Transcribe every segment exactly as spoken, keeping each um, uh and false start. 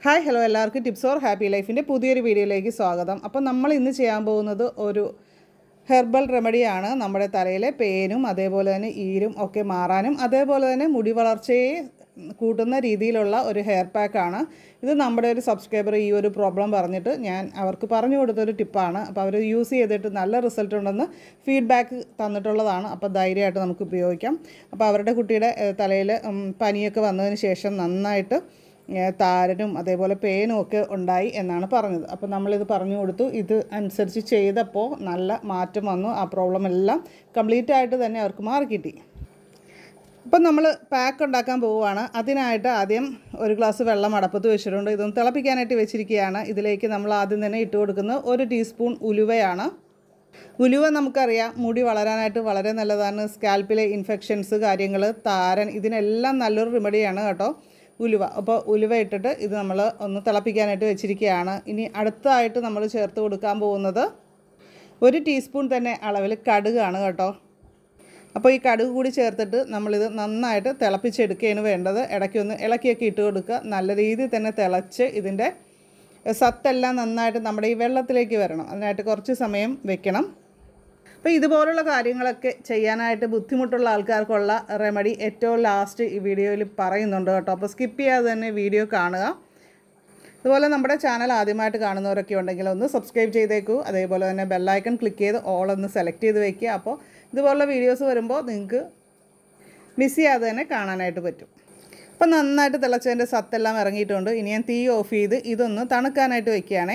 Hi hello എല്ലാവർക്കും tips or happy ലൈഫിൻ്റെ പുതിയൊരു വീഡിയോയിലേക്ക് സ്വാഗതം. അപ്പോൾ നമ്മൾ ഇന്ന് ചെയ്യാൻ പോകുന്നത് ഒരു ഹെർബൽ റെമഡിയാണ്. നമ്മുടെ തലയിലെ പേനും അതേപോലെ തന്നെ ഈരും ഒക്കെ മാറാനും അതേപോലെ തന്നെ മുടി വളർച്ചയെ കൂട്ടുന്ന രീതിയിലുള്ള ഒരു ഹെയർ പാക്കാണ്. ഇത് നമ്മുടെ ഒരു സബ്സ്ക്രൈബർ ഈ ഒരു പ്രോബ്ലം പറഞ്ഞിട്ട് ഞാൻ അവർക്ക് പറഞ്ഞു കൊടുത്തൊരു ടിപ്പാണ്. അപ്പോൾ അവർ യൂസ് ചെയ്തിട്ട് നല്ല റിസൾട്ട് ഉണ്ടെന്ന് ഫീഡ്ബാക്ക് തന്നിട്ടുള്ളതാണ്. അപ്പോൾ ധൈര്യമായിട്ട് നമുക്ക് ഉപയോഗിക്കാം. അപ്പോൾ അവരുടെ കുട്ടിയുടെ തലയിൽ പനിയൊക്കെ വന്നതിന് ശേഷം നന്നായിട്ട് താരനും അതേപോലെ പേനും ഒക്കെ ഉണ്ടായി എന്നാണ് പറഞ്ഞത്. അപ്പോൾ നമ്മളിത് പറഞ്ഞു കൊടുത്തു. ഇത് അനുസരിച്ച് ചെയ്തപ്പോൾ നല്ല മാറ്റം വന്നു. ആ പ്രോബ്ലം എല്ലാം കംപ്ലീറ്റ് ആയിട്ട് തന്നെ അവർക്ക് മാറി കിട്ടി. അപ്പം നമ്മൾ പാക്ക് ഉണ്ടാക്കാൻ പോവുകയാണ്. അതിനായിട്ട് ആദ്യം ഒരു ഗ്ലാസ് വെള്ളം അടപ്പത്ത് വെച്ചിട്ടുണ്ട്. ഇതൊന്ന് തിളപ്പിക്കാനായിട്ട് വെച്ചിരിക്കുകയാണ്. ഇതിലേക്ക് നമ്മൾ ആദ്യം തന്നെ ഇട്ട് കൊടുക്കുന്നത് ഒരു ടീസ്പൂൺ ഉലുവയാണ്. ഉലുവ നമുക്കറിയാം മുടി വളരാനായിട്ട് വളരെ നല്ലതാണ്. സ്കാൽപ്പിലെ ഇൻഫെക്ഷൻസ് കാര്യങ്ങൾ താരൻ ഇതിനെല്ലാം നല്ലൊരു റെമഡിയാണ് കേട്ടോ ഉലുവ. അപ്പോൾ ഉലുവ ഇട്ടിട്ട് ഇത് നമ്മൾ ഒന്ന് തിളപ്പിക്കാനായിട്ട് വെച്ചിരിക്കുകയാണ്. ഇനി അടുത്തായിട്ട് നമ്മൾ ചേർത്ത് കൊടുക്കാൻ പോകുന്നത് ഒരു ടീസ്പൂൺ തന്നെ അളവിൽ കടുകാണ് കേട്ടോ. അപ്പോൾ ഈ കടുക് കൂടി ചേർത്തിട്ട് നമ്മളിത് നന്നായിട്ട് തിളപ്പിച്ചെടുക്കുകയാണ് വേണ്ടത്. ഇടയ്ക്കൊന്ന് ഇളക്കിയൊക്കെ ഇട്ട് കൊടുക്കുക. നല്ല രീതിയിൽ തന്നെ തിളച്ച് ഇതിൻ്റെ സത്തെല്ലാം നന്നായിട്ട് നമ്മുടെ ഈ വെള്ളത്തിലേക്ക് വരണം. അതിനായിട്ട് കുറച്ച് സമയം വെക്കണം. അപ്പോൾ ഇതുപോലുള്ള കാര്യങ്ങളൊക്കെ ചെയ്യാനായിട്ട് ബുദ്ധിമുട്ടുള്ള ആൾക്കാർക്കുള്ള റെമഡി ഏറ്റവും ലാസ്റ്റ് ഈ വീഡിയോയിൽ പറയുന്നുണ്ട് കേട്ടോ. അപ്പോൾ സ്കിപ്പ് ചെയ്യാതെ തന്നെ വീഡിയോ കാണുക. അതുപോലെ നമ്മുടെ ചാനൽ ആദ്യമായിട്ട് കാണുന്നവരൊക്കെ ഉണ്ടെങ്കിൽ ഒന്ന് സബ്സ്ക്രൈബ് ചെയ്തേക്കൂ. അതേപോലെ തന്നെ ബെല്ലൈക്കൺ ക്ലിക്ക് ചെയ്ത് ഓൾ ഒന്ന് സെലക്ട് ചെയ്ത് വയ്ക്കുക. അപ്പോൾ ഇതുപോലുള്ള വീഡിയോസ് വരുമ്പോൾ നിങ്ങൾക്ക് മിസ് ചെയ്യാതെ തന്നെ കാണാനായിട്ട് പറ്റും. അപ്പോൾ നന്നായിട്ട് തിളച്ചതിൻ്റെ സത്തെല്ലാം ഇറങ്ങിയിട്ടുണ്ട്. ഇനി ഞാൻ തീ ഓഫ് ചെയ്ത് ഇതൊന്ന് തണുക്കാനായിട്ട് വയ്ക്കുകയാണേ.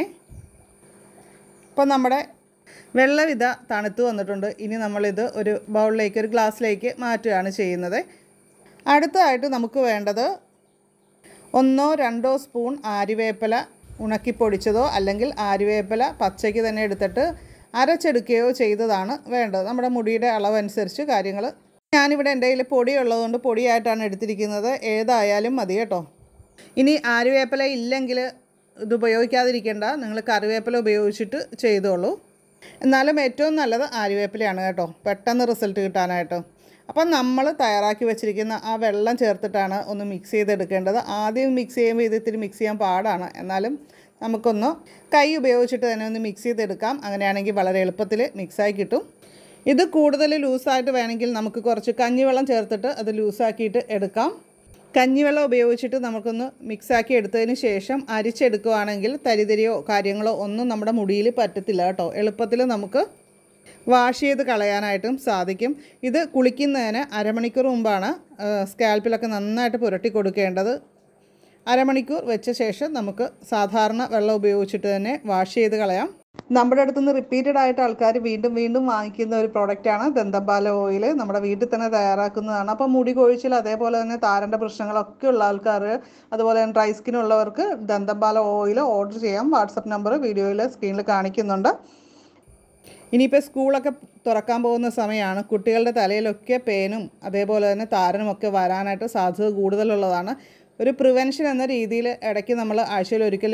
അപ്പോൾ നമ്മുടെ വെള്ളവിധ തണുത്ത് വന്നിട്ടുണ്ട്. ഇനി നമ്മളിത് ഒരു ബൗളിലേക്ക് ഒരു ഗ്ലാസ്സിലേക്ക് മാറ്റുകയാണ് ചെയ്യുന്നത്. അടുത്തതായിട്ട് നമുക്ക് വേണ്ടത് ഒന്നോ രണ്ടോ സ്പൂൺ ആര്യവേപ്പില ഉണക്കിപ്പൊടിച്ചതോ അല്ലെങ്കിൽ ആര്യവേപ്പില പച്ചയ്ക്ക് തന്നെ എടുത്തിട്ട് അരച്ചെടുക്കുകയോ ചെയ്തതാണ് വേണ്ടത്. നമ്മുടെ മുടിയുടെ അളവനുസരിച്ച് കാര്യങ്ങൾ. ഞാനിവിടെ എൻ്റെ കയ്യിൽ പൊടി ഉള്ളതുകൊണ്ട് പൊടിയായിട്ടാണ് എടുത്തിരിക്കുന്നത്. ഏതായാലും മതി കേട്ടോ. ഇനി ആര്യവേപ്പില ഇല്ലെങ്കിൽ ഇത് ഉപയോഗിക്കാതിരിക്കേണ്ട. നിങ്ങൾ കറിവേപ്പില ഉപയോഗിച്ചിട്ട് ചെയ്തോളൂ. എന്നാലും ഏറ്റവും നല്ലത് ആര്യവേപ്പിലയാണ് കേട്ടോ, പെട്ടെന്ന് റിസൾട്ട് കിട്ടാനായിട്ട്. അപ്പം നമ്മൾ തയ്യാറാക്കി വെച്ചിരിക്കുന്ന ആ വെള്ളം ചേർത്തിട്ടാണ് ഒന്ന് മിക്സ് ചെയ്തെടുക്കേണ്ടത്. ആദ്യം മിക്സ് ചെയ്യുമ്പോൾ ഇത് ഇത്തിരി മിക്സ് ചെയ്യാൻ പാടാണ്. എന്നാലും നമുക്കൊന്ന് കൈ ഉപയോഗിച്ചിട്ട് തന്നെ ഒന്ന് മിക്സ് ചെയ്തെടുക്കാം. അങ്ങനെയാണെങ്കിൽ വളരെ എളുപ്പത്തിൽ മിക്സായി കിട്ടും. ഇത് കൂടുതൽ ലൂസായിട്ട് വേണമെങ്കിൽ നമുക്ക് കുറച്ച് കഞ്ഞിവെള്ളം ചേർത്തിട്ട് അത് ലൂസാക്കിയിട്ട് എടുക്കാം. കഞ്ഞിവെള്ളം ഉപയോഗിച്ചിട്ട് നമുക്കൊന്ന് മിക്സാക്കി എടുത്തതിന് ശേഷം അരിച്ചെടുക്കുകയാണെങ്കിൽ തരിതരിയോ കാര്യങ്ങളോ ഒന്നും നമ്മുടെ മുടിയിൽ പറ്റത്തില്ല കേട്ടോ. എളുപ്പത്തിൽ നമുക്ക് വാഷ് ചെയ്ത് കളയാനായിട്ടും സാധിക്കും. ഇത് കുളിക്കുന്നതിന് അരമണിക്കൂർ മുമ്പാണ് സ്കാൽപ്പിലൊക്കെ നന്നായിട്ട് പുരട്ടി കൊടുക്കേണ്ടത്. അരമണിക്കൂർ വെച്ച ശേഷം നമുക്ക് സാധാരണ വെള്ളം ഉപയോഗിച്ചിട്ട് തന്നെ വാഷ് ചെയ്ത് കളയാം. നമ്മുടെ അടുത്തുനിന്ന് റിപ്പീറ്റഡ് ആയിട്ട് ആൾക്കാർ വീണ്ടും വീണ്ടും വാങ്ങിക്കുന്ന ഒരു പ്രോഡക്റ്റാണ് ദന്തപാല ഓയിൽ. നമ്മുടെ വീട്ടിൽ തന്നെ തയ്യാറാക്കുന്നതാണ്. അപ്പോൾ മുടി കൊഴിച്ചിൽ അതേപോലെ തന്നെ താരൻ്റെ പ്രശ്നങ്ങളൊക്കെ ഉള്ള ആൾക്കാർ അതുപോലെ തന്നെ ഡ്രൈ സ്കിന്നുള്ളവർക്ക് ദന്തപാല ഓയിൽ ഓർഡർ ചെയ്യാം. വാട്സപ്പ് നമ്പർ വീഡിയോയിൽ സ്ക്രീനിൽ കാണിക്കുന്നുണ്ട്. ഇനിയിപ്പോൾ സ്കൂളൊക്കെ തുറക്കാൻ പോകുന്ന സമയമാണ്. കുട്ടികളുടെ തലയിലൊക്കെ പേനും അതേപോലെ തന്നെ താരനും ഒക്കെ വരാനായിട്ട് സാധ്യത കൂടുതലുള്ളതാണ്. ഒരു പ്രിവെൻഷൻ എന്ന രീതിയിൽ ഇടയ്ക്ക് നമ്മൾ ആഴ്ചയിൽ ഒരിക്കൽ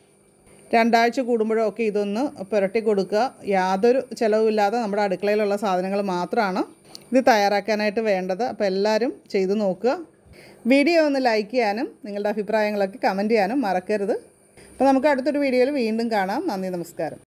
രണ്ടാഴ്ച കൂടുമ്പോഴോ ഒക്കെ ഇതൊന്ന് പുരട്ടി കൊടുക്കുക. യാതൊരു ചിലവുമില്ലാതെ നമ്മുടെ അടുക്കളയിലുള്ള സാധനങ്ങൾ മാത്രമാണ് ഇത് തയ്യാറാക്കാനായിട്ട് വേണ്ടത്. അപ്പോൾ എല്ലാവരും ചെയ്തു നോക്കുക. വീഡിയോ ഒന്ന് ലൈക്ക് ചെയ്യാനും നിങ്ങളുടെ അഭിപ്രായങ്ങളൊക്കെ കമൻറ്റ് ചെയ്യാനും മറക്കരുത്. അപ്പോൾ നമുക്ക് അടുത്തൊരു വീഡിയോയിൽ വീണ്ടും കാണാം. നന്ദി, നമസ്കാരം.